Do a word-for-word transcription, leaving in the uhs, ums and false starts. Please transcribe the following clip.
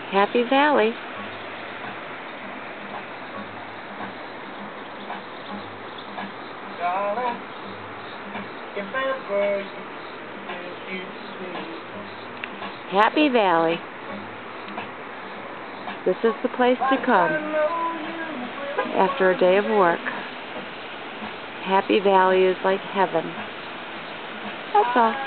Happy Valley. Darling, if ever you see. Happy Valley. This is the place to come after a day of work. Happy Valley is like heaven. That's all.